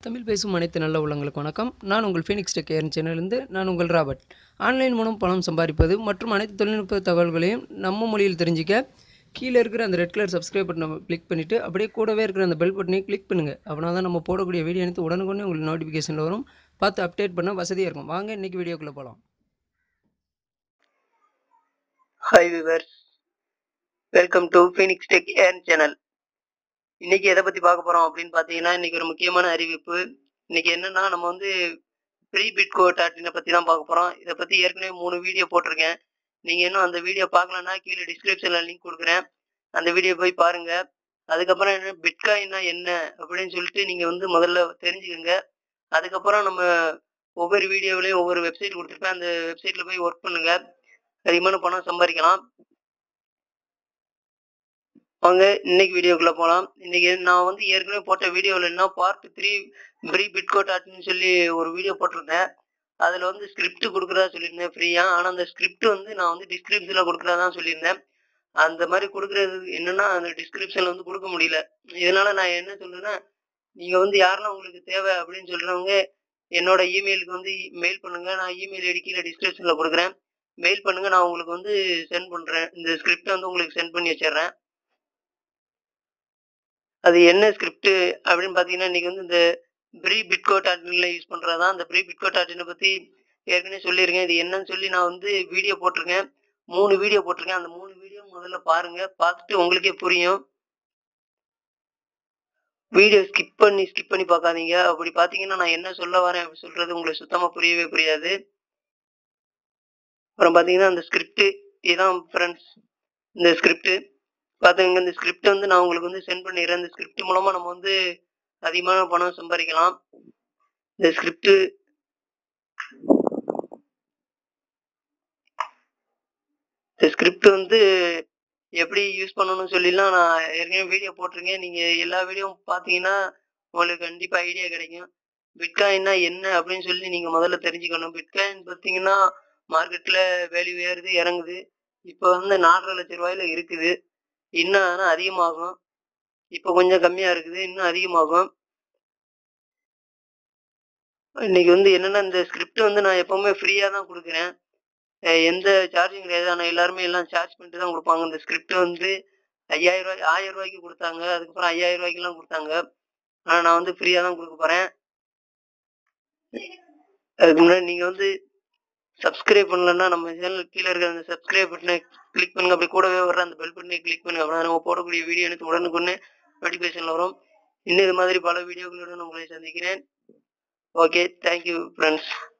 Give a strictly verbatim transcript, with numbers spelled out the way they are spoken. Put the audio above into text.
தமிழ் பேசும் அனைத்து நல்ல உள்ளங்களுக்கு வணக்கம். நான் உங்கள் ஃபீனிக்ஸ் டெக் ஏர்ன் சேனலிருந்து நான் உங்கள் ராபர்ட். ஆன்லைன் மூலம் பணம் சம்பாதிப்பது மற்றும் அனைத்து தொழில்நுட்ப தகவல்களையும் நம்ம மொழியில் தெரிஞ்சிக்க கீழே இருக்கிற அந்த ரெட் கலர் சப்ஸ்கிரைப் பட்டனை கிளிக் பண்ணிவிட்டு அப்படியே கூடவே இருக்கிற அந்த பெல் பட்டனையும் கிளிக் பண்ணுங்கள். அப்படின்னா தான் நம்ம போடக்கூடிய வீடியோ அனைத்து உடனுக்குடனே உங்களுக்கு நோட்டிஃபிகேஷனில் வரும். பார்த்து அப்டேட் பண்ண வசதியாக இருக்கும். வாங்க இன்றைக்கி வீடியோக்குள்ளே போகலாம். Hi viewers, welcome to Phoenix Tech Earn channel. இன்னைக்கு எதை பத்தி பார்க்க போறோம் அப்படின்னு பாத்தீங்கன்னா, இன்னைக்கு ஒரு முக்கியமான அறிவிப்பு. இன்னைக்கு என்னன்னா, நம்ம வந்து freebitco டாட் இன் பத்தி தான் பார்க்க போறோம். இதை பத்தி ஏற்கனவே மூணு வீடியோ போட்டிருக்கேன். நீங்க இன்னும் அந்த வீடியோ பார்க்கலன்னா கீழே டிஸ்கிரிப்ஷன்ல லிங்க் கொடுக்குறேன், அந்த வீடியோ போய் பாருங்க. அதுக்கப்புறம் என்ன பிட்காயின்னா என்ன அப்படின்னு சொல்லிட்டு நீங்க வந்து முதல்ல தெரிஞ்சுக்கோங்க. அதுக்கப்புறம் நம்ம ஒவ்வொரு வீடியோவிலையும் ஒவ்வொரு வெப்சைட் கொடுத்துருப்பேன், அந்த வெப்சைட்ல போய் ஒர்க் பண்ணுங்க, அதிகமான பணம் சம்பாதிக்கலாம். வாங்க இன்னைக்கு வீடியோக்குள்ள போகலாம். இன்னைக்கு நான் வந்து ஏற்கனவே போட்ட வீடியோவில் என்ன part three freebitco dot in சொல்லி ஒரு வீடியோ போட்டிருந்தேன். அதில் வந்து ஸ்கிரிப்ட் கொடுக்குறதா சொல்லியிருந்தேன் ஃப்ரீயா. ஆனால் அந்த ஸ்கிரிப்ட் வந்து நான் வந்து டிஸ்கிரிப்ஷனில் கொடுக்குறதா சொல்லியிருந்தேன். அந்த மாதிரி கொடுக்குறது என்னன்னா, அந்த டிஸ்கிரிப்ஷனில் வந்து கொடுக்க முடியல. இதனால நான் என்ன சொல்றேன்னா, நீங்கள் வந்து யாரெல்லாம் உங்களுக்கு தேவை அப்படின்னு சொல்கிறவங்க என்னோட இமெயிலுக்கு வந்து மெயில் பண்ணுங்க. நான் இமெயில் ஐடி கீழே டிஸ்கிரிப்ஷனில் கொடுக்குறேன், மெயில் பண்ணுங்க. நான் உங்களுக்கு வந்து சென்ட் பண்ணுறேன், இந்த ஸ்கிரிப்டை வந்து உங்களுக்கு சென்ட் பண்ணி வச்சிடுறேன். அது என்ன ஸ்கிரிப்ட் அப்படின்னு பார்த்தீங்கன்னா, இன்னைக்கு வந்து இந்த freebitco டாட் இன்ல யூஸ் பண்ணுறதா. அந்த freebitco டாட் இன் பற்றி ஏற்கனவே சொல்லியிருக்கேன். இது என்னன்னு சொல்லி நான் வந்து வீடியோ போட்டிருக்கேன், மூணு வீடியோ போட்டிருக்கேன். அந்த மூணு வீடியோ முதல்ல பாருங்க, பார்த்துட்டு உங்களுக்கே புரியும். வீடியோ ஸ்கிப் பண்ணி ஸ்கிப் பண்ணி பார்க்காதீங்க. அப்படி பார்த்தீங்கன்னா நான் என்ன சொல்ல வரேன் அப்படி சொல்றது உங்களுக்கு சுத்தமாக புரியவே புரியாது. அப்புறம் பார்த்தீங்கன்னா அந்த ஸ்கிரிப்ட் இதுதான் ஃப்ரெண்ட்ஸ். இந்த ஸ்கிரிப்ட் பார்த்துங்க. இந்த ஸ்கிரிப்ட் வந்து நான் உங்களுக்கு வந்து சென்ட் பண்ணிடுறேன். இந்த ஸ்கிரிப்ட் மூலமா நம்ம வந்து அதிகமான பணம் சம்பாதிக்கலாம். இந்த ஸ்கிரிப்ட் இந்த ஸ்கிரிப்ட் வந்து எப்படி யூஸ் பண்ணணும்னு சொல்லிலாம் நான் ஏற்கனவே வீடியோ போட்டிருக்கேன். நீங்க எல்லா வீடியோவும் பார்த்தீங்கன்னா உங்களுக்கு கண்டிப்பா ஐடியா கிடைக்கும். பிட்காயின்னா என்ன அப்படின்னு சொல்லி நீங்க முதல்ல தெரிஞ்சுக்கணும். பிட்காயின் பார்த்தீங்கன்னா மார்க்கெட்ல வேல்யூ ஏறுது இறங்குது. இப்போ வந்து நாலரை லட்சம் ரூபாயில இருக்குது. இன்னும் ஆனால் அதிகமாகும். இப்போ கொஞ்சம் கம்மியா இருக்குது, இன்னும் அதிகமாகும். இன்னைக்கு வந்து என்னன்னா, இந்த ஸ்கிரிப்ட் வந்து நான் எப்பவுமே ஃப்ரீயா தான் கொடுக்குறேன், எந்த சார்ஜும் கிடையாது. ஆனால் எல்லாருமே எல்லாம் சார்ஜ் பண்ணிட்டு தான் கொடுப்பாங்க. இந்த ஸ்கிரிப்ட் வந்து ஐயாயிரம் ரூபாய் ஆயிரம் ரூபாய்க்கு கொடுத்தாங்க, அதுக்கப்புறம் ஐயாயிரம் ரூபாய்க்குலாம் கொடுத்தாங்க. ஆனால் நான் வந்து ஃப்ரீயா தான் கொடுக்க போறேன். அதுக்கு முன்னாடி நீங்க வந்து சப்ஸ்கிரைப் பண்ணலன்னா நம்ம சேனல் கீழே இருக்கிற அந்த சப்ஸ்கிரைப் பட்டனை கிளிக் பண்ணுங்க. அப்படி கூடவே வர்ற அந்த பெல் பட்டனை கிளிக் பண்ணுங்க. அப்படின்னா நம்ம போடக்கூடிய வீடியோ எனக்கு உடனுக்குடனே நோட்டிஃபிகேஷன்ல வரும். இன்னும் இது மாதிரி பல வீடியோக்களுடன் உங்களை சந்திக்கிறேன். Okay, thank you friends.